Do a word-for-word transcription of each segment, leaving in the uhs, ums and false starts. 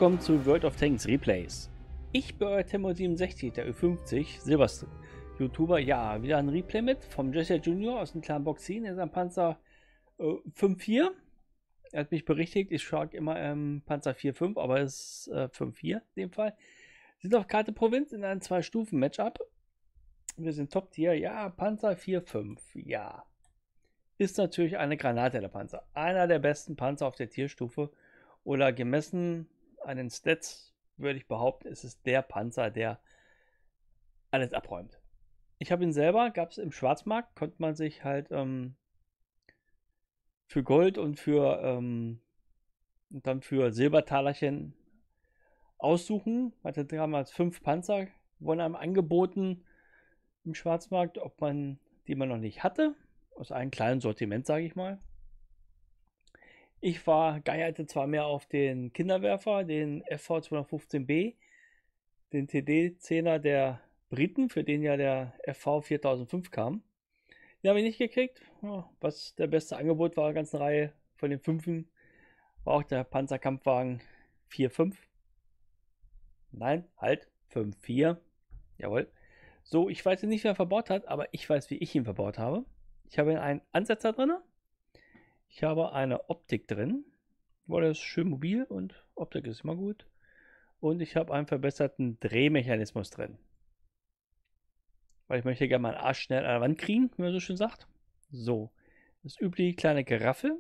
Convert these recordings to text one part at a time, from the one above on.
willkommen zu World of Tanks Replays. Ich bin euer Tempo siebenundsechzig, der Ö fünfzig, Silber-YouTuber. Ja, wieder ein Replay mit vom Jesse Junior aus dem kleinen Boxin. Er ist ein Panzer äh, fünf vier. Er hat mich berichtigt, ich schaue immer ähm, Panzer vier fünf, aber es ist äh, fünf vier in dem Fall. Wir sind auf Karte Provinz in einem Zwei-Stufen-Matchup. Wir sind Top-Tier. Ja, Panzer vier fünf. Ja. Ist natürlich eine Granate, der Panzer. Einer der besten Panzer auf der Tierstufe. Oder gemessen an den Stats würde ich behaupten, ist es der Panzer, der alles abräumt. Ich habe ihn selber, gab es im Schwarzmarkt, konnte man sich halt ähm, für Gold und für ähm, und dann für Silbertalerchen aussuchen. Hatte damals fünf Panzer, wurden einem angeboten im Schwarzmarkt, ob man die man noch nicht hatte, aus einem kleinen Sortiment, sage ich mal. Ich war geierte zwar mehr auf den Kinderwerfer, den F V zweihundertfünfzehn B, den T D zehner der Briten, für den ja der F V viertausendfünf kam. Den habe ich nicht gekriegt. Ja, was der beste Angebot war, der ganzen Reihe von den Fünfen, war auch der Panzerkampfwagen vier fünf. Nein, halt, fünf vier. Jawohl. So, ich weiß nicht, wer er verbaut hat, aber ich weiß, wie ich ihn verbaut habe. Ich habe einen Ansetzer drin. Ich habe eine Optik drin, weil das ist schön mobil und Optik ist immer gut. Und ich habe einen verbesserten Drehmechanismus drin. Weil ich möchte gerne meinen Arsch schnell an der Wand kriegen, wie man so schön sagt. So, das übliche kleine Geraffel.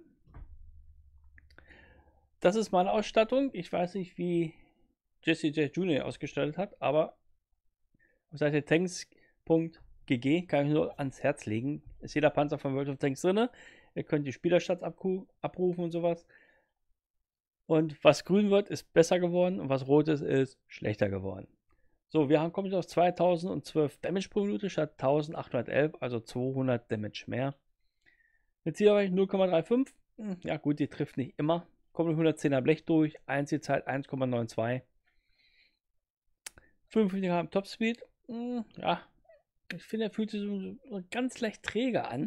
Das ist meine Ausstattung. Ich weiß nicht, wie Jesse J. Junior ausgestattet hat, aber auf Seite tanks punkt g g kann ich nur ans Herz legen. Ist jeder Panzer von World of Tanks drin. Ihr könnt die Spielerstats abrufen und sowas. Und was grün wird, ist besser geworden. Und was rot ist, ist schlechter geworden. So, wir haben kommen auf zweitausendzwölf Damage pro Minute statt eintausendachthundertelf, also zweihundert Damage mehr. Eine Zielerreichung null Komma fünfunddreißig. Ja gut, die trifft nicht immer. Kommt mit hundertzehner Blech durch. Einzelzeit eins Komma zweiundneunzig. fünfundfünfzig Gramm Topspeed. Ja, ich finde, er fühlt sich so, so ganz leicht träge an.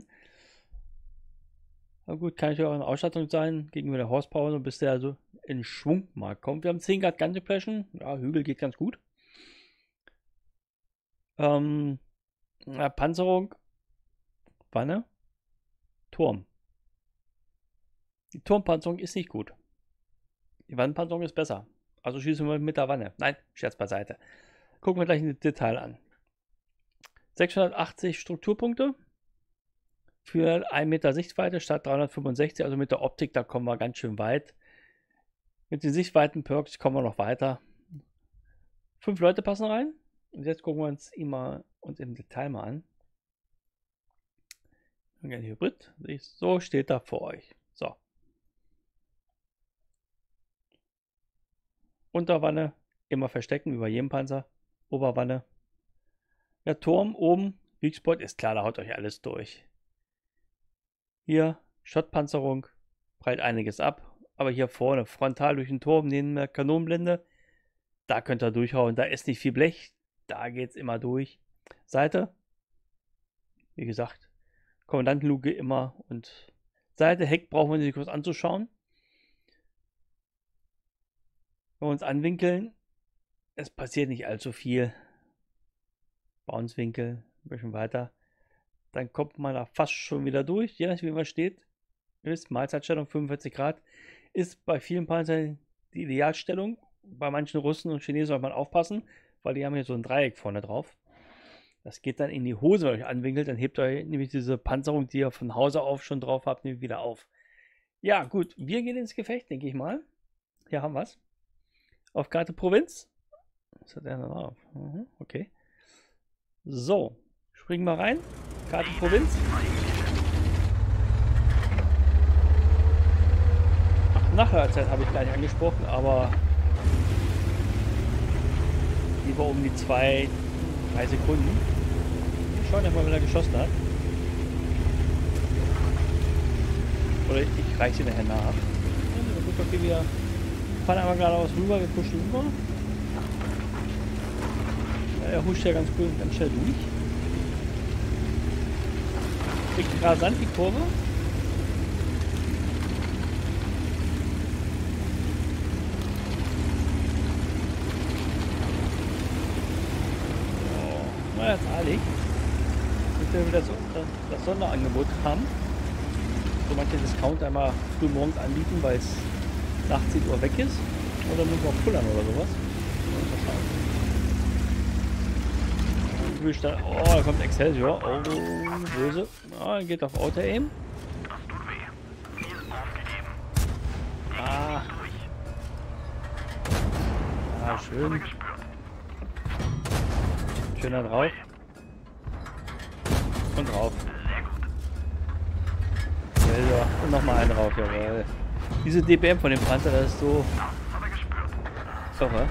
Aber gut, kann ich auch eine Ausstattung sein, gegenüber der Horsepower, so bis der so in Schwung mal kommt. Wir haben zehn Grad Gun Depression. Ja, Hügel geht ganz gut. Ähm, ja, Panzerung, Wanne, Turm. Die Turmpanzerung ist nicht gut. Die Wannenpanzerung ist besser. Also schießen wir mit der Wanne. Nein, Scherz beiseite. Gucken wir gleich ein Detail an. sechshundertachtzig Strukturpunkte. Für ein Meter Sichtweite statt dreihundertfünfundsechzig, also mit der Optik, da kommen wir ganz schön weit. Mit den Sichtweiten-Perks kommen wir noch weiter. Fünf Leute passen rein. Und jetzt gucken wir uns ihn mal uns im Detail mal an. Hybrid, so steht da vor euch. So. Unterwanne immer verstecken, wie bei jedem Panzer. Oberwanne. Der Turm oben, Weakspot, ist klar, da haut euch alles durch. Hier, Schottpanzerung, prallt einiges ab, aber hier vorne, frontal durch den Turm, neben der Kanonenblende, da könnt ihr durchhauen, da ist nicht viel Blech, da geht es immer durch. Seite, wie gesagt, Kommandantenluke immer und Seite, Heck brauchen wir nicht kurz anzuschauen. Wenn wir uns anwinkeln, es passiert nicht allzu viel. Bounce-Winkel, ein bisschen weiter. Dann kommt man da fast schon wieder durch, je nachdem wie man steht. Ihr wisst, Mahlzeitstellung fünfundvierzig Grad ist bei vielen Panzern die Idealstellung. Bei manchen Russen und Chinesen soll man aufpassen, weil die haben hier so ein Dreieck vorne drauf. Das geht dann in die Hose, wenn ihr euch anwinkelt. Dann hebt euch nämlich diese Panzerung, die ihr von Hause auf schon drauf habt, nämlich wieder auf. Ja, gut, wir gehen ins Gefecht, denke ich mal. Hier haben wir es. Auf Karte Provinz. Was hat er noch auf? Mhm, okay. So, springen wir rein. Karte Provinz. Ach, Nachladerzeit habe ich gar nicht angesprochen, aber lieber um die zwei, drei Sekunden. Wir schauen mal, wenn er geschossen hat. Oder ich, ich reiche nachher nach. Ja, gut, okay, wir fahren einmal geradeaus rüber, wir pushen rüber. Ja, er huscht ja ganz cool, ganz schnell durch. Kriegt rasant die Kurve. Na, jetzt eilig. Bis wir wieder so, das Sonderangebot haben. So manche Discounter einmal früh morgens anbieten, weil es nach zehn Uhr weg ist. Oder nur noch pullern oder sowas. Oh, da kommt Excelsior. Oh, böse. Ah, geht auf Auto-Aim. Ah. Ah, schön. Schön da drauf. Und drauf. Ja, und nochmal einen drauf, jawohl. Diese D P M von dem Panzer, das ist so... Irre.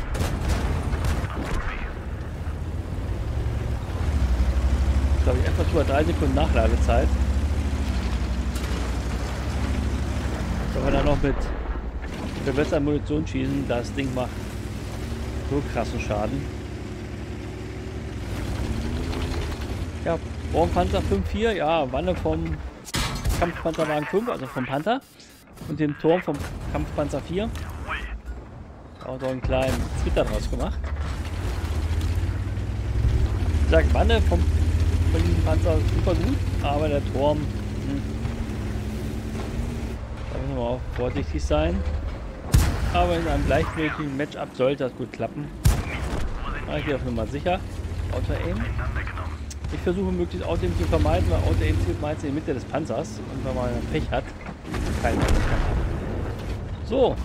Glaube ich, etwas über drei Sekunden Nachladezeit. Wenn wir dann noch mit verbesserter Munition schießen, das Ding macht so krassen Schaden. Ja, Bornpanzer fünf vier, ja, Wanne vom Kampfpanzerwagen fünf, also vom Panther. Und dem Turm vom Kampfpanzer vier. Auch so einen kleinen Twitter draus gemacht. Ich sag, Wanne vom von diesem Panzer super gut, aber der Turm, hm, da müssen wir auch vorsichtig sein. Aber in einem gleichmäßigen Matchup sollte das gut klappen. Ich gehe auf Nummer sicher. Auto-Aim. Ich versuche möglichst Auto-Aim zu vermeiden, weil Auto-Aim zielt meist in die Mitte des Panzers. Und wenn man Pech hat, kein Möglichkeit haben. So.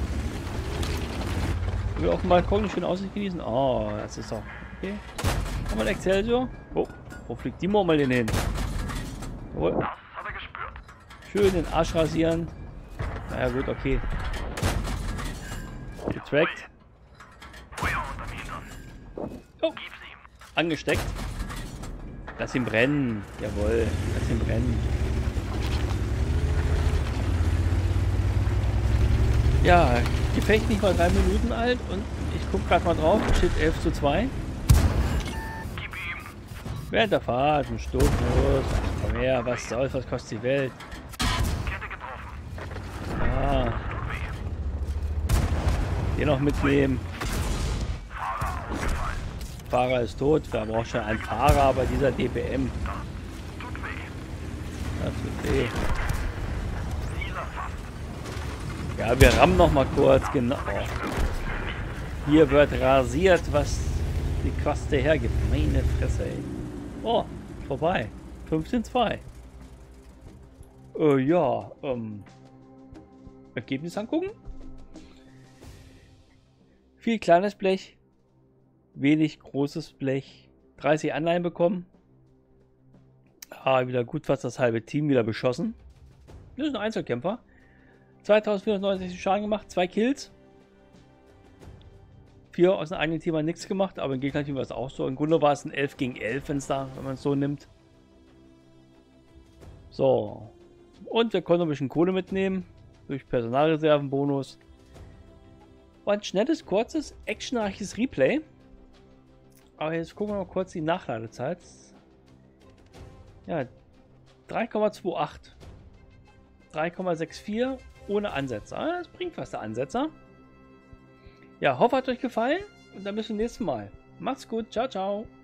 Wir auf dem Balkon eine schöne Aussicht genießen. Oh, das ist doch okay. Haben wir einen Excelsior? Oh, wo fliegt die Murmel denn hin? Jawohl. Schön den Arsch rasieren. Naja gut, okay. Getrackt. Oh. Angesteckt. Lass ihn brennen. Jawohl. Lass ihn brennen. Ja, Gefecht nicht mal drei Minuten alt und ich gucke gerade mal drauf. Steht elf zu zwei. Während der Fahrt, ein Stoßlos. Ach komm her, was soll's, was kostet die Welt? Ah. Den noch mitnehmen. Fahrer ist tot. Wir brauchen schon einen Fahrer bei dieser D P M. Das tut weh. Ja, wir rammen noch mal kurz. Genau. Hier wird rasiert, was die Quaste hergibt. Meine Fresse, ey. Oh, vorbei. fünfzehn zwei. Äh, ja, ähm. Ergebnis angucken. Viel kleines Blech. Wenig großes Blech. dreißig Anleihen bekommen. Ah, wieder gut fast das halbe Team wieder beschossen. Das ist ein Einzelkämpfer. zweitausendvierhundertneunundsechzig Schaden gemacht, zwei Kills. Vier aus dem eigenen Team haben nichts gemacht, aber im Gegnerteam war es auch so. Im Grunde war es ein elf gegen elf, wenn es da, wenn man es so nimmt. So. Und wir konnten ein bisschen Kohle mitnehmen. Durch Personalreservenbonus. War ein schnelles, kurzes, actionreiches Replay. Aber jetzt gucken wir mal kurz die Nachladezeit. Ja, drei Komma achtundzwanzig. drei Komma vierundsechzig ohne Ansetzer. Das bringt was der Ansetzer. Ja, hoffe, hat euch gefallen und dann bis zum nächsten Mal. Macht's gut. Ciao, ciao.